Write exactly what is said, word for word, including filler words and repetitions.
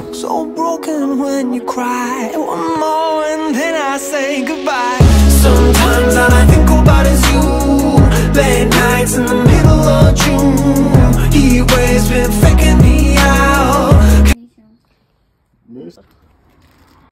So broken when you cry. One more and then I say goodbye. Sometimes all I think about is you. Late nights in the middle of June. He waves been faking me out.